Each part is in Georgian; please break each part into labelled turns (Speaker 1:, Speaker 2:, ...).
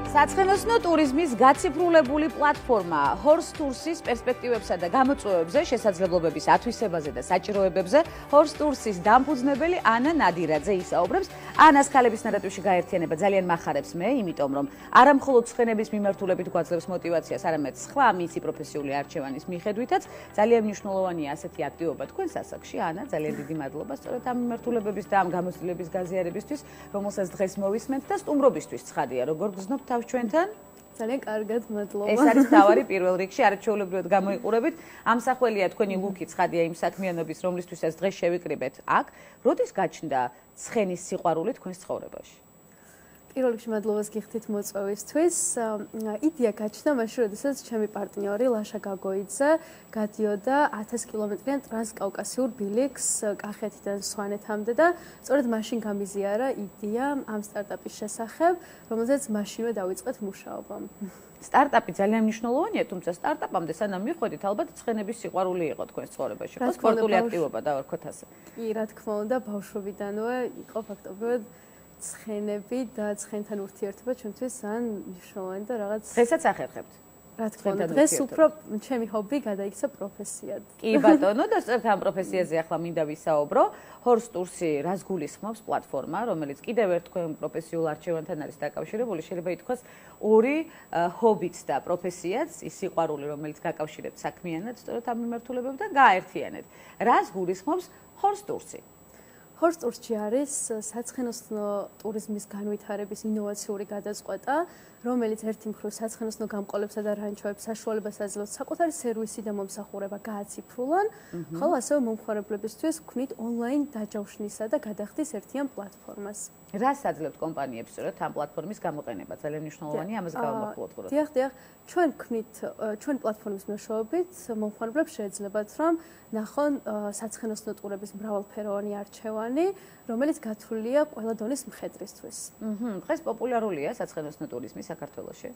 Speaker 1: საცხენოსნო ტურიზმის გაციფრულებული პლატფორმა Horsetours-ის პერსპექტივებსა და გამოწვევებზე, შესაძლებლობების ათვისებაზე და საჭიროებებზე Horsetours-ის დამფუძნებელი ნადირაძე ისაუბრებს. ანას ქალების ნარატივში გაერთიანება ძალიან მახარებს მე, იმიტომ რომ არა მხოლოდ ცხენების მიმართულებით გვაძლევს მოტივაციას, არამედ სხვა მისი პროფესიული არჩევანის მიხედვითაც ძალიან მნიშვნელოვანია ასეთი აქტივობა თქვენს ასაკში. ანა, ძალიან დიდი მადლობა სწორედ ამ მიმართულებების და ამ გამოცდილების გაზიარებისთვის, რომელსაც დღეს მოვისმენთ და სტუმრობისთვის ცხადია, როგორ გრძნობთ თავს ჩვენთან?
Speaker 2: ძალიან კარგად, მადლობა.
Speaker 1: ეს არის თავარი პირველ რიგში, არაჩვეულებრივად გამოიყურებით. ამსახველია თქვენი ლუკი ცხადია იმ საქმიანობის, რომლისთვისაც დღეს შევიკრიბეთ აქ. როდის გაჩნდა ცხენის სიყვარული თქვენს ცხოვრებაში?
Speaker 2: პირველ რიგში მადლობას გიხდით მოწვევისთვის. იდეა გაჩნდა მაშინ, როდესაც ჩემი პარტნიორი ლაშა გაგოიძე გადიოდა 1000 კილომეტრიან ტრანსკავკასიურ ბილიქს კახეთიდან სვანეთამდე და სწორედ მაშინ გამიზიარა იდეა ამ სტარტაპის შესახებ, რომელზეც მაშინვე დავიწყეთ მუშაობა.
Speaker 1: სტარტაპი ძალიან მნიშვნელოვანია, თუმცა სტარტაპამდე სანამ მიხვედით, ალბათ ცხენების სიყვარული იყო თქვენს ცხოვრებაში. ხო, სპორტული აქტივობა დავარქვათ ასე.
Speaker 2: კი, რა თქმა უნდა, ბავშვობიდანვე იყო ფაქტობრივად ცხენები და ცხენთან ურთიერთობა ჩვენთვის ძალიან მნიშვნელოვანი და რაღაც
Speaker 1: დღესაც ახერხებთ.
Speaker 2: რა თქმა უნდა, დღეს უფრო ჩემი ჰობი გადაიქცა პროფესიად.
Speaker 1: კი ბატონო, და სწორედ ამ პროფესიაზე ახლა მინდა ვისაუბრო. Horsetours-ი რას გულისხმობს პლატფორმა, რომელიც კიდევ ერთ თქვენ პროფესიულ არჩევანთან არის დაკავშირებული, შეიძლება ითქვას ორი ჰობიც და პროფესიაც, ის სიყვარული, რომელიც გაკავშირებს საქმიანად სწორედ ამ მიმართულებებთან და გააერთიანეთ. რას გულისხმობს Horsetours-ი?
Speaker 2: Horsetours-ში არის საცხენოსნო ტურიზმის განვითარების ინოვაციური გადაწყვეტა, რომელიც ერთი მხრივ საცხენოსნო გამყოლებსა და რანჩოებს საშუალებას აძლევს საკუთარი სერვისი და მომსახურება გააციფრულონ, ხოლო ასევე მომხმარებლებისთვის ვქმნით ონლაინ დაჯავშნისა და გადახდის ერთიან პლატფორმას.
Speaker 1: რას აძლევთ კომპანიებს სწორედ ამ პლატფორმის გამოყენება? ძალიან მნიშვნელოვანია, ამას გავამახვილოთ ყურადღება.
Speaker 2: დიახ, ჩვენ ვქმნით ჩვენ პლატფორმის მეშვეობით მომხმარებლებს შეეძლებათ, რომ ნახონ საცხენოსნო ტურების მრავალფეროვანი არჩევანი, რომელიც გათვლილია ყველა დონის მხედრისთვის.
Speaker 1: დღეს პოპულარულია საცხენოსნო ტურიზმი საქართველოში?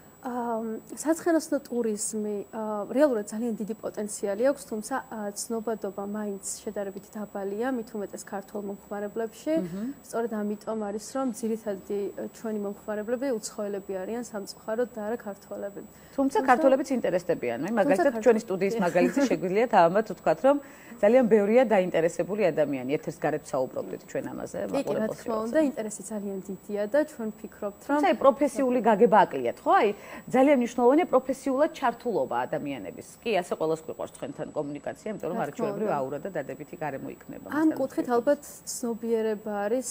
Speaker 2: საცხენოსნო ტურიზმი რეალურად ძალიან დიდი პოტენციალი აქვს, თუმცა ცნობადობა მაინც შედარებით დაბალია, მით უმეტეს ქართულ მომხმარებლებში. სწორედ ამიტომ არის, რომ ძირითადი ჩვენი მომხმარებლები უცხოელები არიან სამწუხაროდ და არა ქართველები.
Speaker 1: თუმცა ქართველებიც ინტერესდებიან, მაგალითად ჩვენი სტუდიის მაგალითი შეგვიძლია თავად ვთქვათ, რომ ძალიან ბევრია დაინტერესებული ადამიანი. ერთ-ერთ გარეთ საუბრობთ ჩვენ ამაზე,
Speaker 2: კი, რა თქმა უნდა, ინტერესი ძალიან დიდია და ჩვენ ვფიქრობთ, რომ
Speaker 1: აი პროფესიული გაგება აკლიათ, ხო? აი ძალიან მნიშვნელოვანია პროფესიულად ჩართულობა ადამიანების. კი, ასე ყველას გვიყვარს თქვენთან კომუნიკაცია, იმიტომ რომ არაჩვეულებრივ აურა და დადებითი გარემო იქნება.
Speaker 2: ამ კუთხით ალბათ ცნობიერება არის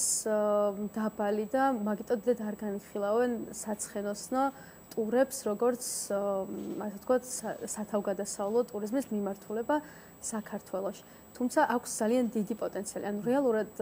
Speaker 2: დაბალი და მაგიტო დიდ არ განიხილავენ საცხენოსნო ტურებს, როგორც ასე ვთქვათ, სათავგადასავლო ტურიზმის მიმართულება საქართველოში. თუმცა აქვს ძალიან დიდი პოტენციალი. ანუ რეალურად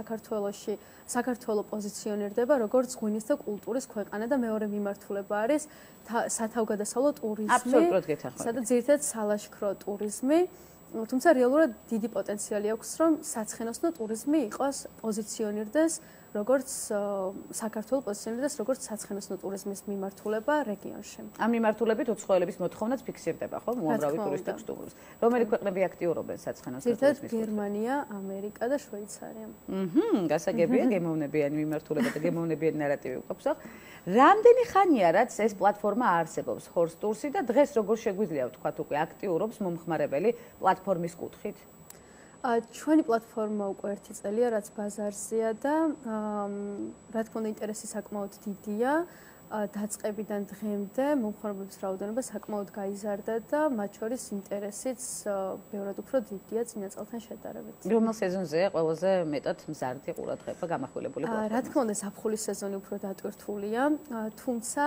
Speaker 2: საქართველო პოზიციონირდება როგორც ღვინის და კულტურის ქვეყანა და მეორე მიმართულება არის სათავგადასავლო ტურიზმი.
Speaker 1: აბსოლუტურად გეთანხმებით.
Speaker 2: სადაც ძირითადად სალაშქრო ტურიზმი. თუმცა რეალურად დიდი პოტენციალი აქვს, რომ საცხენოსნო ტურიზმი იყოს პოზიციონირდეს როგორც საქართველოს პოზიციონირდეს როგორც საცხენოსნო ტურიზმის მიმართულება რეგიონში.
Speaker 1: ამ მიმართულებით უცხოელების მოთხოვნაც ფიქსირდება, ხო? უამრავი ტურისტებს სტუმრობს. რომელი ქვეყნები აქტიურობენ საცხენოსნო ტურიზმის?
Speaker 2: გერმანია, ამერიკა და შვეიცარია.
Speaker 1: გასაგებია, გემოვნებიანი მიმართულება და გემოვნებიანი ნარატივი გვაქვს. რამდენი ხანია რაც ეს პლატფორმა არსებობს Horsetours-ი და დღეს როგორ შეგვიძლია ვთქვათ უკვე აქტიურობს მომხმარებელი პლატფორმის კუთხით?
Speaker 2: ჩვენი პლატფორმა უკვე 1 წელია, რაც ბაზარზეა და რა თქმა უნდა ინტერესი საკმაოდ დიდია. დაწყებიდან დღემდე მომხმარებლების რაოდენობა საკმაოდ გაიზარდა და მათ შორის ინტერესიც ბევრად უფრო დიდია წინა წელთან შედარებით.
Speaker 1: რომელ სეზონზეა ყველაზე მეტად მზარდი ყურადღება გამახვილებული პლატფორმა?
Speaker 2: რა თქმა უნდა ზაფხულის სეზონი უფრო დატვირთულია, თუმცა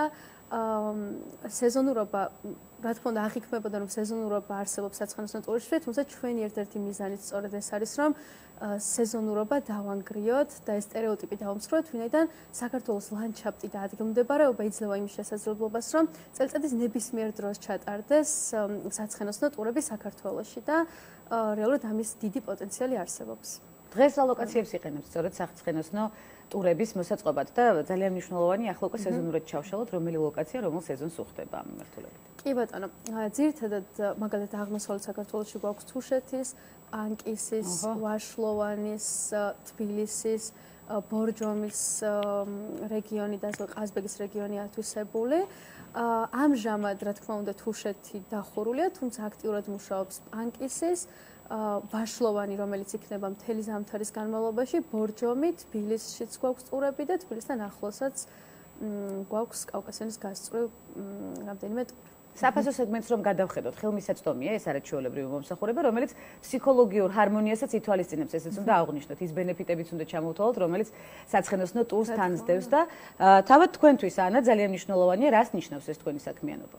Speaker 2: სეზონურობა რა თქმა უნდა აღიქმებოდა რომ სეზონურობა არსებობს საცხენოსნო ტურიზმში, თუმცა ჩვენი ერთ-ერთი მიზანიც სწორედ ეს არის, რომ სეზონურობა დავანგრიოთ და ეს სტერეოტიპი დავამსხვრევთ, ვინაიდან საქართველოს ლანდშაფტი და ადგილმდებარეობა იძლევა იმის შესაძლებლობას, რომ წელიწადის ნებისმიერ დროს ჩატარდეს საცხენოსნო ტურები საქართველოში და რეალურად ამის დიდი პოტენციალი არსებობს.
Speaker 1: დღეს რა ლოკაციებს იყენებთ სწორედ საცხენოსნო ტურების მოსაწყობად და ძალიან მნიშვნელოვანია ახლა უკვე სეზონურად ჩავშალოთ, რომელი ლოკაცია რომელ სეზონს უხდება ამ მიმართულებით.
Speaker 2: კი ბატონო, ძირითადად მაგალითად აღმოსავლეთ საქართველოში გვაქვს თუშეთის, პანკისის, ვაშლოვანის, თბილისის, ბორჯომის რეგიონი და ყაზბეგის რეგიონი ათვისებული. ამჟამად, რა თქმა უნდა, თუშეთი დახურულია, თუმცა აქტიურად მუშაობს პანკისის ვაშლოვანი, რომელიც იქნება მთელი ზამთრის განმავლობაში, ბორჯომი, თბილისშიც გვაქვს ტურები და თბილისთან ახლოსაც გვაქვს კავკასიონის გასწვრივ რამდენიმე ტური.
Speaker 1: საფასო სეგმენტს რომ გადავხედოთ, ხელმისაწვდომია ეს არაჩვეულებრივი მომსახურება, რომელიც ფსიქოლოგიურ ჰარმონიასაც ითვალისწინებს, ესეც უნდა აღვნიშნოთ, ის ბენეფიტებიც უნდა ჩამოვთვალოთ, რომელიც საცხენოსნო ტურს თან სდევს და თავად თქვენთვის ანა ძალიან მნიშვნელოვანია, რას ნიშნავს ეს თქვენი საქმიანობა?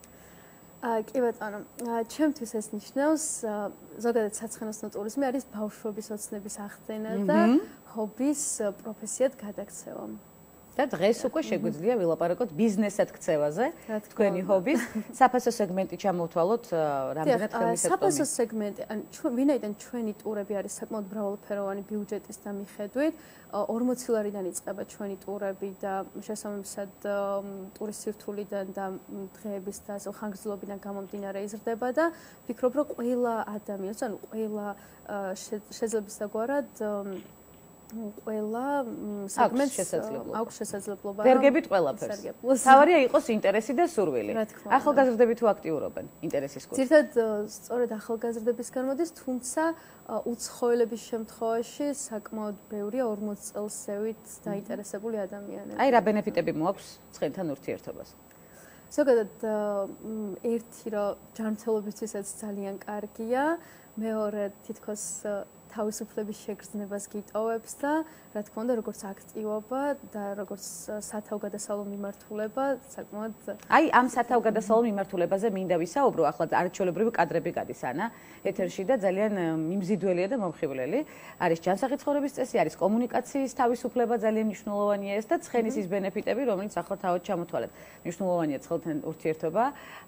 Speaker 2: კი ბატონო, ჩემთვის ეს ნიშნავს, ზოგადად საცხენოსნო ტურიზმი არის ბავშვობის ოცნების ახდენა და ჰობის პროფესიად გადაქცევა. და დღეს უკვე შეგვიძლია ვილაპარაკოთ ბიზნესად ქცევაზე, თქვენი ჰობის, საფასო სეგმენტი ჩამოვთვალოთ, რამდენად ხელმისაწვდომია. საფასო სეგმენტი, ვინაიდან ჩვენი ტურები არის საკმაოდ მრავალფეროვანი ბიუჯეტის და მიხედვით, 40 ლარიდან იწყება ჩვენი ტურები და შესაბამისად ტურის სირთულიდან და დღეების და ასე ხანგრძლივობიდან გამომდინარე იზრდება და ვფიქრობ, რომ ყველა ადამიანს, ანუ ყველა შესაძლებლობისაგვარად ყველა სეგმენტს აქვს შესაძლებლობა.
Speaker 1: ვერგებით ყველაფერს. თავარია იყოს ინტერესი და სურვილი. ახალგაზრდები თუ აქტიურობენ ინტერესის კუთხით.
Speaker 2: ზოგადად სწორედ ახალგაზრდების გამოდის, თუმცა უცხოელების შემთხვევაში საკმაოდ ბევრია 40 წელსევით დაინტერესებული ადამიანები.
Speaker 1: აი რა ბენეფიტები მოაქვს ცხენთან ურთიერთობას?
Speaker 2: ზოგადად ერთი რომ ჯანმრთელობისთვისაც ძალიან კარგია, მეორე თითქოს თავისუფლების შეგრძნებას გიტოვებს და რა თქმა უნდა როგორც აქტივობა და როგორც სათავგადასავლო მიმართულება საკმაოდ
Speaker 1: აი ამ სათავგადასავლო მიმართულებაზე მინდა ვისაუბრო, ახლა არაჩვეულებრივი კადრები გადის ანა ეთერში და ძალიან მიმზიდველია და მომხიბვლელი. არის ჯანსაღი ცხოვრების წესი, არის კომუნიკაციის თავისუფლება, ძალიან მნიშვნელოვანია ეს და ცხენის ის ბენეფიტები, რომელიც ახლა თავად ჩამოთვალეთ. მნიშვნელოვანია ცხელთან ურთიერთობა.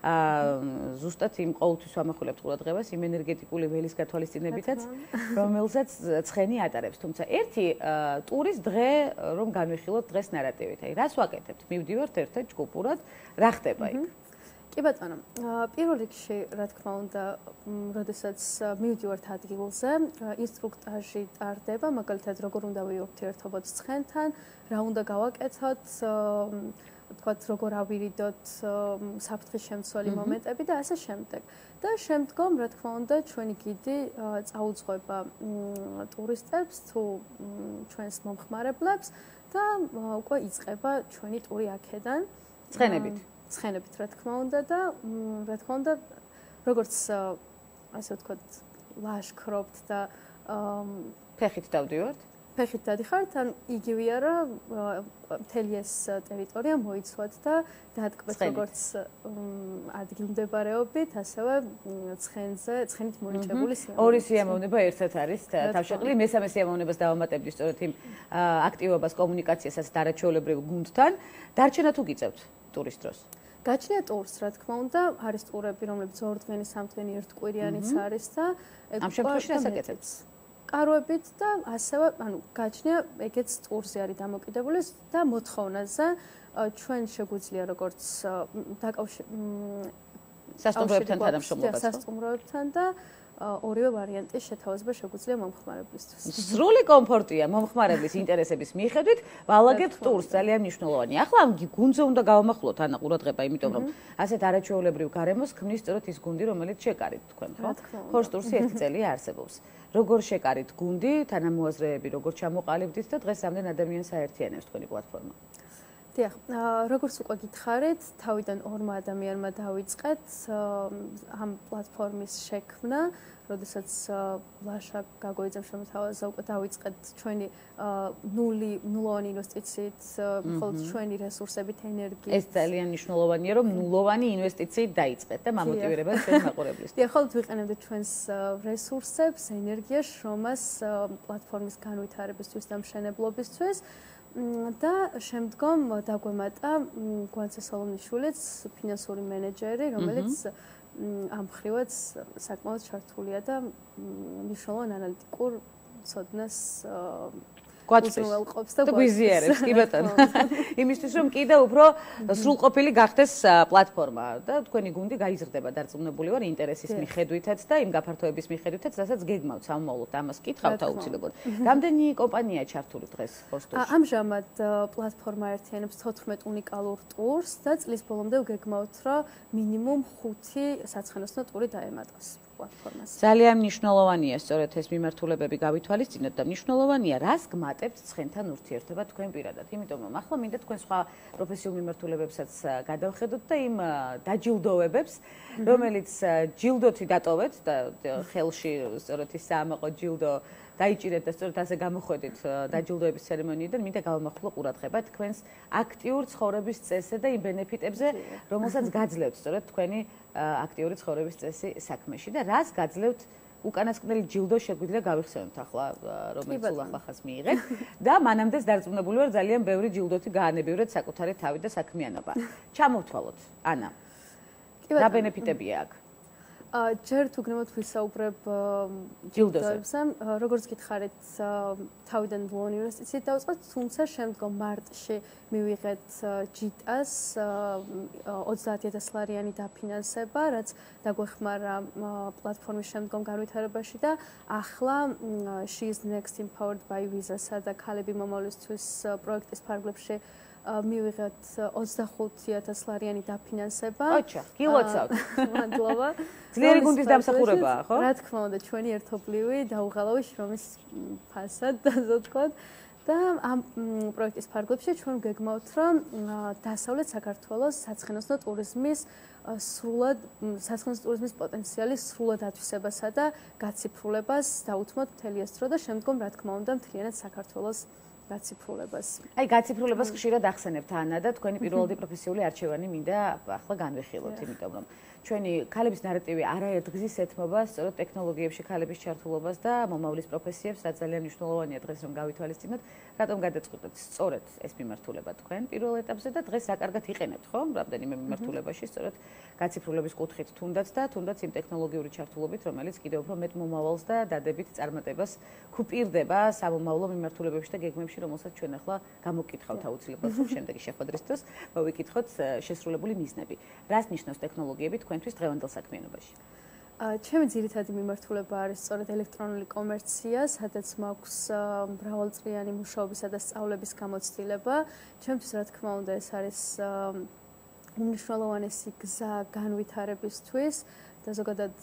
Speaker 1: ზუსტად იმ ყოველთვის ვამახვილებთ ყურადღებას იმ ენერგეტიკული ველის გათვალისწინებითაც, რომელსაც ცხენი ატარებს. თუმცა ერთი ტურის დღე რომ განვიხილოთ დღეს ნარატივით. აი რას ვაკეთებთ? მივდივართ ერთად ჯგუფურად, რა ხდება იქ?
Speaker 2: კი ბატონო, პირველ რიგში, რა თქმა უნდა, როდესაც მივდივართ ადგილზე, ინსტრუქტაჟი ტარდება, მაგალითად, როგორ უნდა ვიურთიერთობოთ ცხენთან, რა უნდა გავაკეთოთ, თქვათ, როგორ ავირიდოთ საფრთხის შემცველი მომენტები და ასე შემდეგ. და შემდგომ, რა თქმა უნდა, ჩვენი გიდი წაუძღვება ტურისტებს თუ ჩვენს მომხმარებლებს და უკვე იწყება ჩვენი ტური აქედან.
Speaker 1: ცხენებით.
Speaker 2: ცხენებით, რა თქმა უნდა და რა თქმა უნდა, როგორც ასე ვთქვათ, ლაშქრობთ და
Speaker 1: ფეხით დავდივართ.
Speaker 2: ფეხით დადიხართ, ან იგივეა რა მთელი ეს ტერიტორია მოიცვათ და დადგმეთ როგორც ადგილმდებარეობით, ასევე ცხენით მორიჭებული სიამოვნება.
Speaker 1: ორი სიამოვნება ერთად არის თავშეყრილი, მესამე სიამოვნებას დავამატებდი სწორედ იმ აქტივობას, კომუნიკაციასაც არაჩვეულებრივ გუნდთან. დარჩენა თუ გიწევთ ტურის დროს?
Speaker 2: გაჩნია ტურს, რა თქმა უნდა, არის ტურები, რომლებიც 2 დღენი, 3 დღენი, 1 კვირიანიც არის და
Speaker 1: ამ შემთხვევაში რას აკეთებთ?
Speaker 2: კაროებით და ასევე, ანუ გაჩნია ეგეც ტურზე არის დამოკიდებული და მოთხოვნაზე ჩვენ შეგვიძლია როგორც
Speaker 1: სასტუმროებთან თანამშრომლობაც.
Speaker 2: სასტუმროებთან და ორივე ვარიანტის შეთავაზება შეგვიძლია მომხმარებლისთვის.
Speaker 1: სრული კომფორტია მომხმარებლის ინტერესების მიხედვით, ვალაგებთ ტურს, ძალიან მნიშვნელოვანია. ახლა ამ გუნდზე უნდა გავამახვილოთ ანა ყურადღება, იმიტომ რომ ასეთ არაჩვეულებრივ გარემოს ქმნის სწორედ ის გუნდი, რომელიც შეკარით თქვენ, ხო? Horsetours-ი 1 წელია არსებობს. როგორ შეკარით გუნდი, თანამოაზრეები, როგორ ჩამოყალიბდით და დღეს რამდენ ადამიანს აერთიანებს თქვენი პლატფორმა?
Speaker 2: დიახ, როგორც უკვე გითხარით, თავიდან 2 ადამიანმა დავიწყეთ ამ პლატფორმის შექმნა, როდესაც ლაშა გაგოიძემ შემოთავაზა, უკვე დავიწყეთ ჩვენი ნულოვანი ინვესტიციით, მხოლოდ ჩვენი რესურსებით, ენერგიით.
Speaker 1: ეს ძალიან მნიშვნელოვანია, რომ ნულოვანი ინვესტიციით დაიწყეთ და მამოტივირებად ჩვენ მაყურებლისთვის.
Speaker 2: დიახ, ხოლმე ვიყენებდით ჩვენს რესურსებს, ენერგიას, შრომას პლატფორმის განვითარებისთვის და მშენებლობისთვის. და შემდგომ დაგვემატა გვანცა სოლომნიშვილიც, ფინანსური მენეჯერი, რომელიც ამ მხრივაც საკმაოდ ჩართულია და მნიშვნელოვან ანალიტიკურ ცოდნას უზრუნველყოფს და
Speaker 1: გვიზიარებს, კი ბატონო. იმისთვის რომ კიდე უფრო სრულყოფილი გახდეს პლატფორმა და თქვენი გუნდი გაიზრდება, დარწმუნებული ვარ ინტერესის მიხედვითაც და იმ გაფართოების მიხედვითაც, რასაც გეგმავთ სამომავლოდ, ამას კითხავთ აუცილებლად. რამდენი კომპანიაა ჩართული დღეს Horsetours-ში?
Speaker 2: ამჟამად პლატფორმა ერთიანობს 14 უნიკალურ ტურს და წლის ბოლომდე გეგმავთ, რომ მინიმუმ 5 საცხენოსნო ტური დაემატოს პლატფორმას.
Speaker 1: ძალიან მნიშვნელოვანია სწორედ ეს მიმართულებები გავითვალისწინოთ და მნიშვნელოვანია რას გმატებთ ცხენთან ურთიერთობა თქვენ პირადად. იმიტომ რომ ახლა მინდა თქვენ სხვა პროფესიულ მიმართულებებსაც გადავხედოთ და იმ დაჯილდოვებებს, რომელიც ჯილდოთი დატოვეთ და ხელში სწორედ ის საამაყო ჯილდო დაიჭირეთ და სწორედ ასე გამოხვედით დაჯილდოების ცერემონიიდან, მინდა გავამახვილო ყურადღება თქვენს აქტიურ ცხოვრების წესზე და იმ ბენეფიტებზე, რომელსაც გაძლევთ სწორედ თქვენი აქტიური ცხოვრების წესი საქმეში და რას გაძლევთ უკანასკნელი ჯილდო შეგვიძლია გავიხსენოთ ახლა, რომელიც ახლახანს მიიღეთ და მანამდეც დარწმუნებული ვარ ძალიან ბევრი ჯილდოთი გაანებივრეთ საკუთარი თავი და საქმიანობა. ჩამოვთვალოთ, ანა. რა ბენეფიტებია აქ?
Speaker 2: ჯერ თუ გნებოთ ვისაუბრებ ჯილდოებზე, როგორც გითხარით, თავიდან ბლუ უნივერსიტეტში დავწყოთ, თუმცა შემდგომ მარტში მივიღეთ ჯიტას 30,000 ლარიანი დაფინანსება, რაც დაგვეხმარა პლატფორმის შემდგომ განვითარებაში და ახლა She is next empowered by Visa-სა და ქალები მომავლისთვის პროექტის ფარგლებში მივიღეთ 25,000 ლარიანი დაფინანსება.
Speaker 1: ოჩა, გილოცავთ.
Speaker 2: მადლობა.
Speaker 1: ძლიერი გუნდის დამსახურებაა, ხო?
Speaker 2: რა თქმა უნდა, ჩვენი ერთობლივი დაუღალავი შრომის ფასად, ასე ვთქვათ. და ამ პროექტის ფარგლებში ჩვენ გეგმავთ, რომ დასავლეთ საქართველოს საცხენოსნო ტურიზმის ტურიზმის პოტენციალის სრულად ათვისებასა და გაციფრულებას დაუთმოთ მთელი ეს დრო და შემდგომ რა თქმა უნდა მთლიანად საქართველოს გაციფრულებას.
Speaker 1: აი გაციფრულებას ხშირად ახსენებთ ანა და თქვენი პირველადი პროფესიული არჩევანი მინდა ახლა განვიხილოთ, იმიტომ რომ ჩვენი ქალების ნარატივი არაერთგზის ეთმობა სწორედ ტექნოლოგიებში ქალების ჩართულობას და მომავლის პროფესიებს, რაც ძალიან მნიშვნელოვანია დღეს რომ გავითვალისწინოთ, რატომ გადაწყვეტეთ სწორედ ეს მიმართულება თქვენ პირველ ეტაპზე და დღეს რა კარგად იყენებთ, ხო? რამდენიმე მიმართულებაში სწორედ გაციფრულების კუთხით თუნდაც და თუნდაც იმ ტექნოლოგიური ჩართულობით, რომელიც კიდევ უფრო მეტ მომავალს და დადებით წარმატებას ქუპირდება სამომავლო მიმართულებებში და გეგმებში, რომელსაც ჩვენ ახლა გამოგკითხავთ აუცილებლად, რომ შემდეგი შეხვედრის დროს მოვიკითხოთ შესრულებული მიზნები. რას ნიშნავს ტექნოლოგიები თქვენთვის დღევანდელ საქმიანობაში?
Speaker 2: ჩემი ძირითადი მიმართულება არის სწორედ ელექტრონული კომერცია, სადაც მაქვს მრავალწლიანი მუშაობისა და სწავლების გამოცდილება. ჩემთვის რა თქმა უნდა ეს არის უმნიშვნელოვანესი გზა განვითარებისთვის და ზოგადად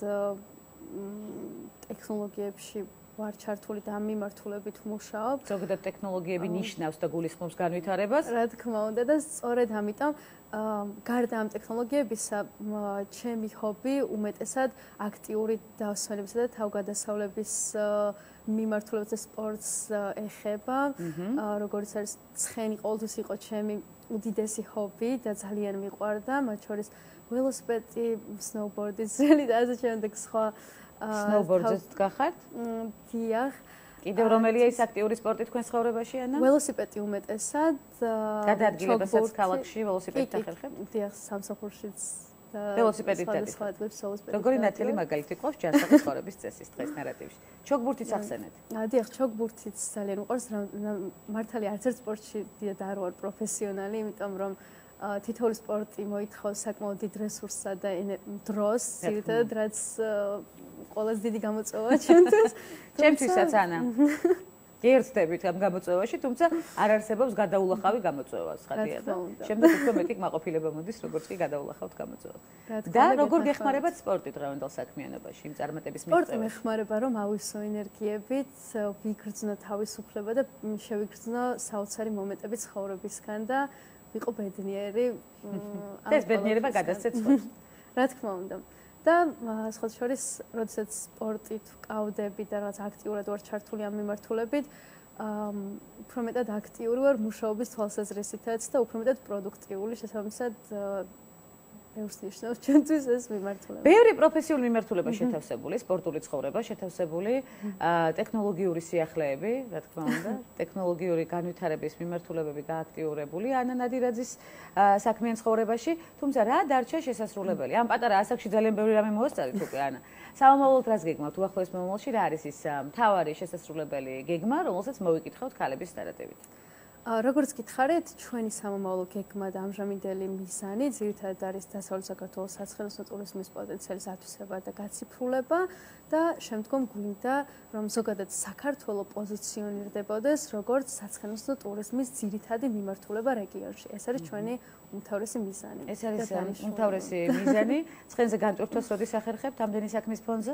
Speaker 2: ტექნოლოგიებში ვარ ჩართული და ამ მიმართულებით ვმუშაობ.
Speaker 1: ზოგადად ტექნოლოგიები ნიშნავს და გულისხმობს განვითარებას.
Speaker 2: რა თქმა უნდა და სწორედ ამიტომ გარდა ამ ტექნოლოგიებისა, ჩემი ჰობი უმეტესად აქტიური დასვენებისა და თავგადასავლების მიმართულებით სპორტს ეხება. როგორც არის ცხენი ყოველთვის იყო ჩემი უდიდესი ჰობი და ძალიან მიყვარდა, მათ შორის ველოსიპედი, სნოუბორდი, ძველი და ასე შემდეგ სხვა
Speaker 1: სნოუბორდზე გახართ?
Speaker 2: დიახ.
Speaker 1: კიდევ რომელია ის აქტიური სპორტი თქვენ ცხოვრებაში, ანა?
Speaker 2: ველოსიპედი უმეტესად.
Speaker 1: გადაადგილებასაც ქალაქში ველოსიპედით ახერხებთ?
Speaker 2: დიახ, სამსახურშიც და
Speaker 1: ველოსიპედით
Speaker 2: დადის.
Speaker 1: როგორი ნათელი მაგალითი ყავს ჯანსაღი ცხოვრების წესის დღეს ნარატივში? ჩოგბურთიც ახსენეთ.
Speaker 2: დიახ, ჩოგბურთიც ძალიან უყვარს, მართალი არც ერთ სპორტში დიდად არ ვარ პროფესიონალი, იმიტომ რომ თითოეული სპორტი მოითხოვს საკმაოდ დიდ რესურსსა და დროს, ძირითადად რაც ყველაზე დიდი გამოწვევა ჩემთვის.
Speaker 1: ჩემთვისაც ანა. ერთდებით ამ გამოწვევაში, თუმცა არ არსებობს გადაულახავი გამოწვევა, ხათია და შემდეგ უფრო მეტი კმაყოფილება მოდის, როგორც კი გადაულახავთ გამოწვევას. და როგორ გეხმარებათ სპორტი დღევანდელ საქმიანობაში, იმ წარმატების მიღწევაში?
Speaker 2: სპორტი მეხმარება, რომ ავისო ენერგიებით, ვიგრძნო თავისუფლება და შევიგრძნო საოცარი მომენტები ცხოვრებისგან და ვიყო ბედნიერი.
Speaker 1: ეს ბედნიერება გადასცეთ სხვას.
Speaker 2: რა თქმა უნდა. და სხვა შორის, როდესაც სპორტით ვკავდები და რაღაც აქტიურად ვარ ჩართული ამ მიმართულებით, უფრო მეტად აქტიური ვარ მუშაობის თვალსაზრისითაც და უფრო მეტად პროდუქტიული, შესაბამისად ბევრს ნიშნავს ჩვენთვის ეს მიმართულება.
Speaker 1: ბევრი პროფესიული მიმართულება შეთავსებული, სპორტული ცხოვრება შეთავსებული, ტექნოლოგიური სიახლეები, რა თქმა უნდა, ტექნოლოგიური განვითარების მიმართულებები გააქტიურებული ანა ნადირაძის საქმიან ცხოვრებაში, თუმცა რა დარჩა შესასრულებელი? ამ პატარა ასაკში ძალიან ბევრი რამე მოასწარით უკვე ანა. სამომავლოდ რას გეგმავთ? უახლოეს მომავალში რა არის ის მთავარი შესასრულებელი გეგმა, რომელსაც მოვიკითხავთ ქალების ნარატივით?
Speaker 2: როგორც გითხარით, ჩვენი სამომავლო გეგმა და ამჟამინდელი მიზანი ძირითადად არის დასავლეთ საქართველოს საცხენოსნო ტურიზმის პოტენციალის ათვისება და გაციფრულება და შემდგომ გვინდა, რომ ზოგადად საქართველო პოზიციონირდებოდეს როგორც საცხენოსნო ტურიზმის ძირითადი მიმართულება რეგიონში. ეს არის ჩვენი უმთავრესი მიზანი.
Speaker 1: ეს არის უმთავრესი მიზანი. ცხენზე განტვირთვას როდის ახერხებთ ამდენი საქმის ფონზე?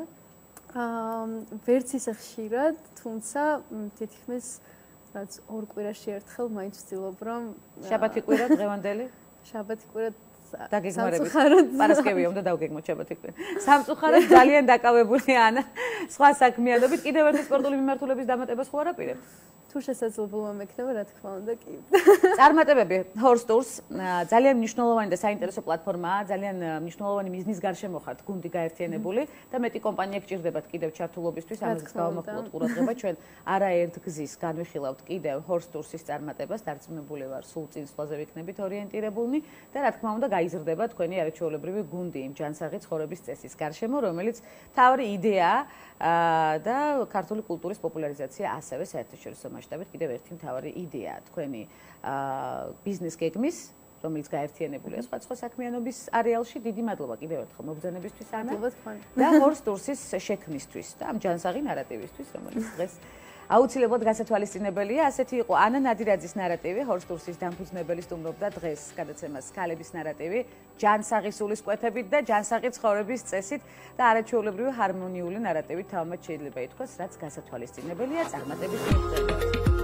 Speaker 2: ვერც ისე ხშირად, თუმცა თითქმის რაც ორ კვირაში ერთხელ მაინც ვცდილობ რომ
Speaker 1: შაბათი კვირა დღევანდელი?
Speaker 2: შაბათი კვირა
Speaker 1: დაგეგმარებით. პარასკევია უნდა დავგეგმოთ შაბათი კვირა. სამწუხაროდ ძალიან დაკავებული ანა სხვა საქმიანობით. კიდევ ერთი სპორტული მიმართულების დამატებას ხო არ აპირებთ?
Speaker 2: თუ შესაძლებელია მექნება, რა თქმა უნდა, კი.
Speaker 1: წარმატებები Horsetours ძალიან მნიშვნელოვანი და საინტერესო პლატფორმაა, ძალიან მნიშვნელოვანი მიზნის გარშემო ხართ გუნდი გაერთიანებული და მეტი კომპანია გჭირდებათ კიდევ ჩართულობისთვის, ამას გავამახვილოთ ყურადღება. ჩვენ არაერთ გზის განვიხილავთ კიდევ Horsetours-ის წარმატებას, დარწმუნებული ვარ, სულ წინსვლაზე ვიქნებით ორიენტირებულნი და რა თქმა უნდა გაიზრდება თქვენი არაჩვეულებრივი გუნდი იმ ჯანსაღი ცხოვრების წესის გარშემო, რომელიც მთავარი იდეაა და ქართული კულტურის პოპულარიზაცია ასევე საერთაშორისო მასშტაბით კიდევ ერთი მთავარი იდეაა თქვენი ბიზნეს გეგმის, რომელიც გაერთიანებულია სხვადასხვა საქმიანობის არეალში. დიდი მადლობა კიდევ ერთხელ მობრძანებისთვის ანა და Horsetours-ის შექმნისთვის და ამ ჯანსაღი ნარატივისთვის, რომელიც დღეს აუცილებლად გასათვალისწინებელია. ასეთი იყო ანა ნადირაძის ნარატივი, Horsetours-ის დამფუძნებელი სტუმრობდა დღეს გადაცემას ქალების ნარატივი, ჯანსაღი სულისკვეთებით და ჯანსაღი ცხოვრების წესით და არაჩვეულებრივი ჰარმონიული ნარატივით თამამად შეიძლება ითქვას, რაც გასათვალისწინებელია წარმატების მიღწევად.